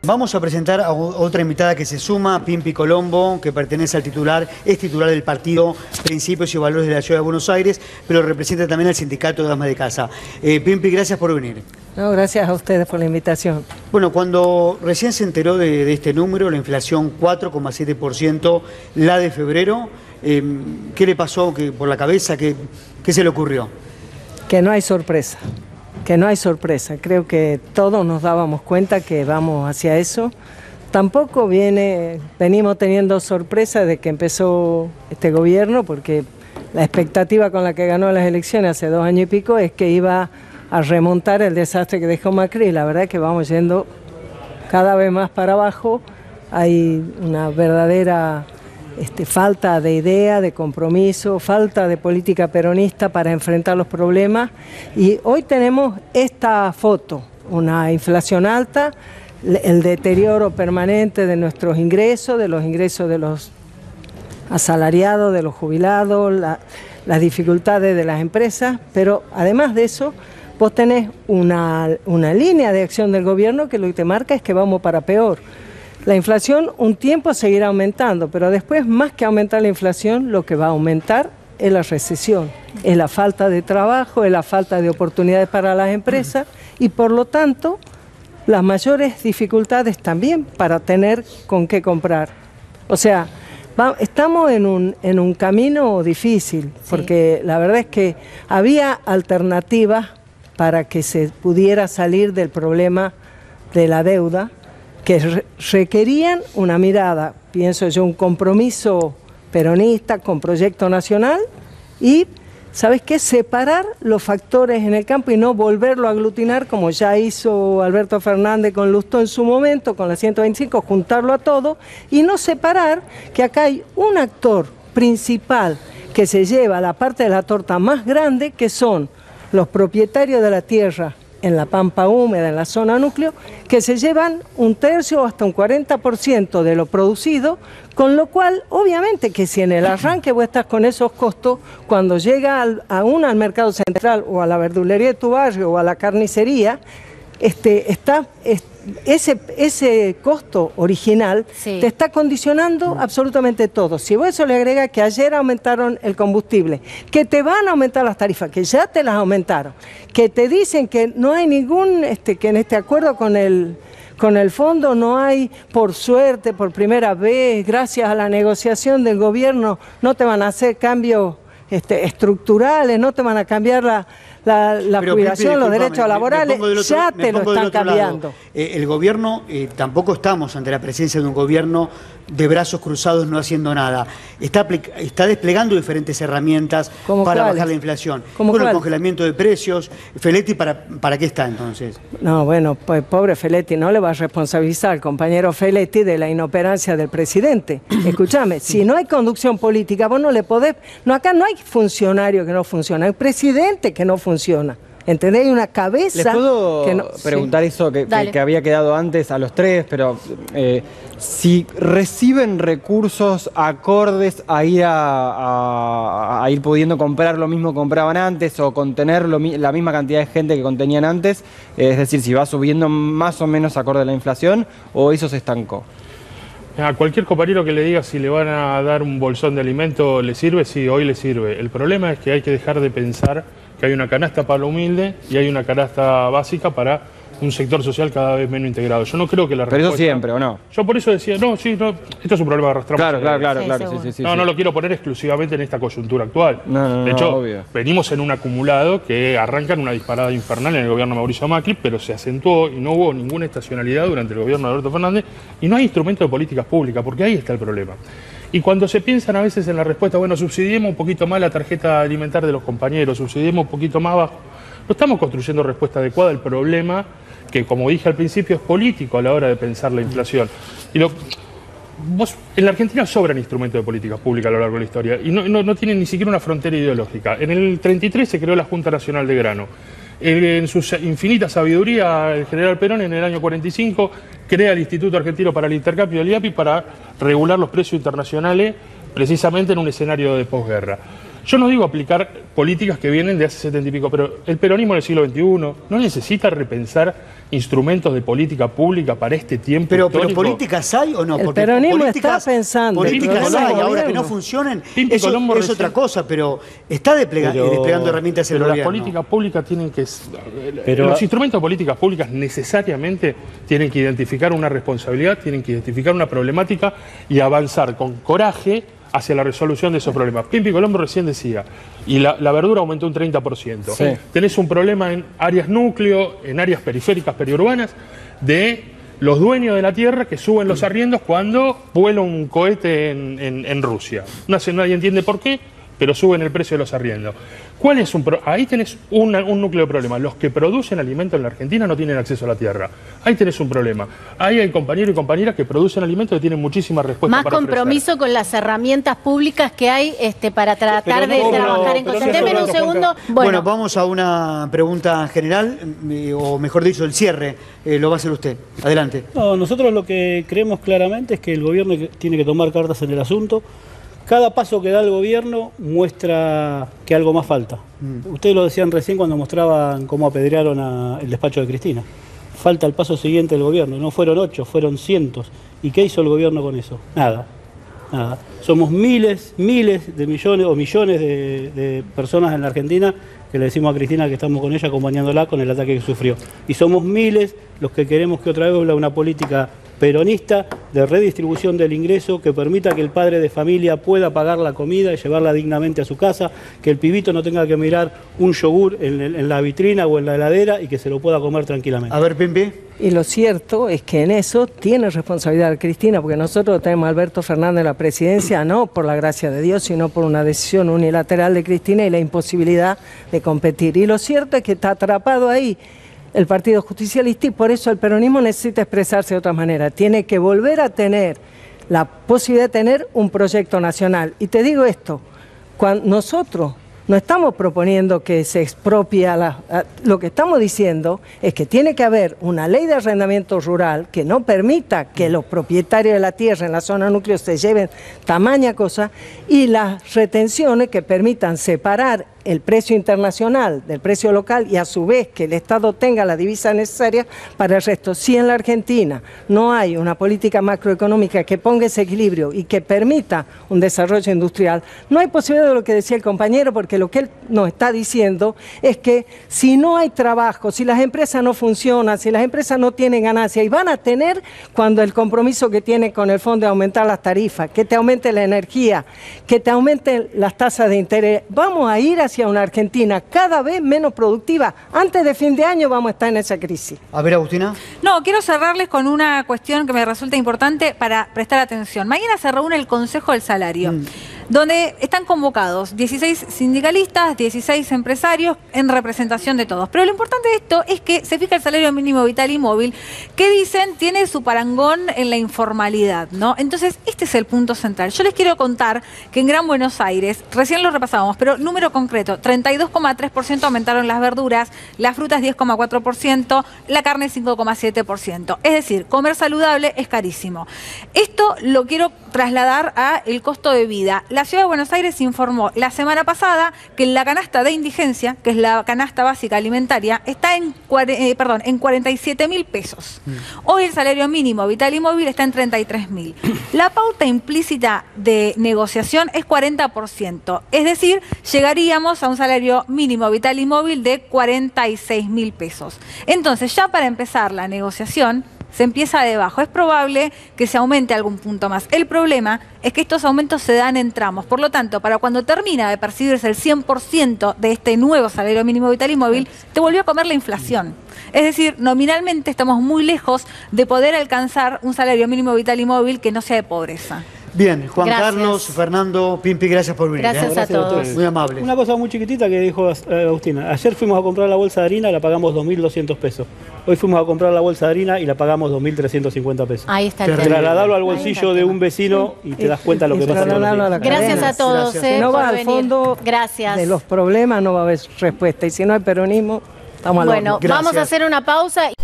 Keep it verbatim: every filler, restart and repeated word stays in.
Vamos a presentar a otra invitada que se suma, Pimpi Colombo, que pertenece al titular, es titular del partido Principios y Valores de la Ciudad de Buenos Aires, pero representa también al Sindicato de Amas de Casa. Eh, Pimpi, gracias por venir. No, gracias a ustedes por la invitación. Bueno, cuando recién se enteró de, de este número, la inflación cuatro coma siete por ciento, la de febrero, eh, ¿qué le pasó que, por la cabeza? ¿Qué, ¿Qué se le ocurrió? Que no hay sorpresa. Que no hay sorpresa, creo que todos nos dábamos cuenta que vamos hacia eso. Tampoco viene, venimos teniendo sorpresa de que empezó este gobierno, porque la expectativa con la que ganó las elecciones hace dos años y pico es que iba a remontar el desastre que dejó Macri, y la verdad es que vamos yendo cada vez más para abajo. Hay una verdadera Este, falta de idea, de compromiso, falta de política peronista para enfrentar los problemas, y hoy tenemos esta foto, una inflación alta, el deterioro permanente de nuestros ingresos, de los ingresos de los asalariados, de los jubilados, la, las dificultades de las empresas, pero además de eso vos tenés una, una línea de acción del gobierno que lo que te marca es que vamos para peor. La inflación un tiempo seguirá aumentando, pero después, más que aumentar la inflación, lo que va a aumentar es la recesión, es la falta de trabajo, es la falta de oportunidades para las empresas y, por lo tanto, las mayores dificultades también para tener con qué comprar. O sea, va, estamos en un, en un camino difícil, porque sí, la verdad es que había alternativas para que se pudiera salir del problema de la deuda, que requerían una mirada, pienso yo, un compromiso peronista con proyecto nacional y, ¿sabes qué?, separar los factores en el campo y no volverlo a aglutinar como ya hizo Alberto Fernández con Lustó en su momento, con la ciento veinticinco, juntarlo a todo y no separar que acá hay un actor principal que se lleva la parte de la torta más grande, que son los propietarios de la tierra en la pampa húmeda, en la zona núcleo, que se llevan un tercio o hasta un cuarenta por ciento de lo producido, con lo cual, obviamente, que si en el arranque vos estás con esos costos, cuando llega al, aún al mercado central o a la verdulería de tu barrio o a la carnicería, este, está, es, ese, ese costo original sí, te está condicionando absolutamente todo. Si vos eso le agregas que ayer aumentaron el combustible, que te van a aumentar las tarifas, que ya te las aumentaron, que te dicen que no hay ningún, este, que en este acuerdo con el, con el fondo no hay, por suerte, por primera vez, gracias a la negociación del gobierno, no te van a hacer cambios este, estructurales, no te van a cambiar la... La, la jubilación, los derechos laborales, me, me otro, ya te lo están cambiando. Eh, el gobierno, eh, tampoco estamos ante la presencia de un gobierno de brazos cruzados no haciendo nada. Está, está desplegando diferentes herramientas para cuáles? bajar la inflación. Bueno, cuál? El congelamiento de precios. Feletti, ¿para, ¿para qué está entonces? No, bueno, pues pobre Feletti, no le va a responsabilizar al compañero Feletti de la inoperancia del presidente. Escúchame, si no hay conducción política, vos no le podés... No, acá no hay funcionario que no funciona, hay presidente que no funciona. funciona, ¿entendés? Hay una cabeza... ¿Les puedo que no, preguntar sí. eso que, que, que había quedado antes a los tres, pero eh, si reciben recursos acordes a ir, a, a, a ir pudiendo comprar lo mismo que compraban antes o contener lo, la misma cantidad de gente que contenían antes, eh, es decir, si va subiendo más o menos acorde a la inflación o eso se estancó? A cualquier compañero que le diga si le van a dar un bolsón de alimento, ¿le sirve? Sí, hoy le sirve. El problema es que hay que dejar de pensar que hay una canasta para lo humilde y hay una canasta básica para un sector social cada vez menos integrado. Yo no creo que la respuesta... Pero eso siempre, ¿o no? Yo por eso decía, no, sí, no, esto es un problema que arrastramos. Claro, claro, claro, sí, claro. Sí, sí, sí, no, sí. no lo quiero poner exclusivamente en esta coyuntura actual. No, no, de hecho, no, obvio. venimos en un acumulado que arranca en una disparada infernal en el gobierno de Mauricio Macri, pero se acentuó y no hubo ninguna estacionalidad durante el gobierno de Alberto Fernández y no hay instrumento de políticas públicas, porque ahí está el problema. Y cuando se piensan a veces en la respuesta, bueno, subsidiemos un poquito más la tarjeta alimentar de los compañeros, subsidiemos un poquito más bajo, no estamos construyendo respuesta adecuada al problema que, como dije al principio, es político a la hora de pensar la inflación. Y lo, vos, en la Argentina sobran instrumentos de políticas públicas a lo largo de la historia y no, no, no tienen ni siquiera una frontera ideológica. En el treinta y tres se creó la Junta Nacional de Grano. En su infinita sabiduría, el general Perón en el año cuarenta y cinco crea el Instituto Argentino para el Intercambio del I A P I para regular los precios internacionales precisamente en un escenario de posguerra. Yo no digo aplicar políticas que vienen de hace setenta y pico, pero el peronismo en el siglo veintiuno no necesita repensar instrumentos de política pública para este tiempo pero, histórico. ¿Pero políticas hay o no? El Porque peronismo está pensando. Políticas hay, ahora que no funcionen, Pimpi eso Colombo es recién, otra cosa, pero está desplega, pero, desplegando herramientas el pero gobierno. Las políticas públicas tienen que... Pero, los instrumentos de políticas públicas necesariamente tienen que identificar una responsabilidad, tienen que identificar una problemática y avanzar con coraje hacia la resolución de esos problemas. Pimpi Colombo recién decía, y la, la verdura aumentó un treinta por ciento. Sí. Tenés un problema en áreas núcleo, en áreas periféricas, periurbanas, de los dueños de la tierra que suben los arriendos cuando vuela un cohete en, en, en Rusia. No sé, nadie entiende por qué, pero suben el precio de los arriendos. ¿Cuál es un pro Ahí tenés una, un núcleo de problema. Los que producen alimentos en la Argentina no tienen acceso a la tierra. Ahí tenés un problema. Ahí hay compañeros y compañeras que producen alimentos que tienen muchísimas respuestas. Más para compromiso ofrecer. con las herramientas públicas que hay este, para tratar no, de pero, trabajar en pero conjunto. no, Deme un no, segundo. Bueno, Bueno, vamos a una pregunta general, eh, o mejor dicho, el cierre. Eh, lo va a hacer usted. Adelante. No, nosotros lo que creemos claramente es que el gobierno tiene que tomar cartas en el asunto. Cada paso que da el gobierno muestra que algo más falta. Mm. Ustedes lo decían recién cuando mostraban cómo apedrearon a el despacho de Cristina. Falta el paso siguiente del gobierno. No fueron ocho, fueron cientos. ¿Y qué hizo el gobierno con eso? Nada. Nada. Somos miles, miles de millones o millones de, de personas en la Argentina que le decimos a Cristina que estamos con ella acompañándola con el ataque que sufrió. Y somos miles los que queremos que otra vez vuelva una política peronista de redistribución del ingreso que permita que el padre de familia pueda pagar la comida y llevarla dignamente a su casa, que el pibito no tenga que mirar un yogur en, en la vitrina o en la heladera y que se lo pueda comer tranquilamente. A ver, Pimpi. Y lo cierto es que en eso tiene responsabilidad Cristina, porque nosotros tenemos a Alberto Fernández en la presidencia, no por la gracia de Dios, sino por una decisión unilateral de Cristina y la imposibilidad de competir. Y lo cierto es que está atrapado ahí el Partido Justicialista y por eso el peronismo necesita expresarse de otra manera. Tiene que volver a tener la posibilidad de tener un proyecto nacional. Y te digo esto, cuando nosotros no estamos proponiendo que se expropie a la... A, lo que estamos diciendo es que tiene que haber una ley de arrendamiento rural que no permita que los propietarios de la tierra en la zona núcleo se lleven tamaña cosa y las retenciones que permitan separar el precio internacional del precio local y a su vez que el Estado tenga la divisa necesaria para el resto. Si en la Argentina no hay una política macroeconómica que ponga ese equilibrio y que permita un desarrollo industrial, no hay posibilidad de lo que decía el compañero, porque lo que él nos está diciendo es que si no hay trabajo, si las empresas no funcionan, si las empresas no tienen ganancia, y van a tener cuando el compromiso que tiene con el fondo de aumentar las tarifas, que te aumente la energía, que te aumenten las tasas de interés, vamos a ir a hacia una Argentina cada vez menos productiva. Antes de fin de año vamos a estar en esa crisis. A ver, Agustina. No, quiero cerrarles con una cuestión que me resulta importante para prestar atención. Mañana se reúne el Consejo del Salario, mm. donde están convocados dieciséis sindicalistas, dieciséis empresarios en representación de todos. Pero lo importante de esto es que se fija el salario mínimo vital y móvil, que dicen tiene su parangón en la informalidad, ¿no? Entonces, este es el punto central. Yo les quiero contar que en Gran Buenos Aires, recién lo repasábamos, pero número concreto, treinta y dos coma tres por ciento aumentaron las verduras, las frutas diez coma cuatro por ciento, la carne cinco coma siete por ciento. Es decir, comer saludable es carísimo. Esto lo quiero trasladar a el costo de vida. La Ciudad de Buenos Aires informó la semana pasada que la canasta de indigencia, que es la canasta básica alimentaria, está en, eh, perdón, en cuarenta y siete mil pesos. Mm. Hoy el salario mínimo vital y móvil está en treinta y tres mil. La pauta implícita de negociación es cuarenta por ciento. Es decir, llegaríamos a un salario mínimo vital y móvil de cuarenta y seis mil pesos. Entonces, ya para empezar la negociación, se empieza de abajo. Es probable que se aumente algún punto más. El problema es que estos aumentos se dan en tramos. Por lo tanto, para cuando termina de percibirse el cien por ciento de este nuevo salario mínimo vital y móvil, te volvió a comer la inflación. Es decir, nominalmente estamos muy lejos de poder alcanzar un salario mínimo vital y móvil que no sea de pobreza. Bien, Juan gracias. Carlos, Fernando, Pimpi, gracias por venir. Gracias, ¿eh? gracias a todos. Muy amable. Una cosa muy chiquitita que dijo eh, Agustina. Ayer fuimos a comprar la bolsa de harina, la pagamos dos mil doscientos pesos. Hoy fuimos a comprar la bolsa de harina y la pagamos dos mil trescientos cincuenta pesos. Ahí está el tema. Trasladarlo al bolsillo de un vecino y te das cuenta de lo que pasa con los días. Gracias a todos. Gracias. Eh, si no va por al venir. fondo Gracias. de los problemas, no va a haber respuesta. Y si no hay peronismo, estamos al Bueno, horno. vamos a hacer una pausa.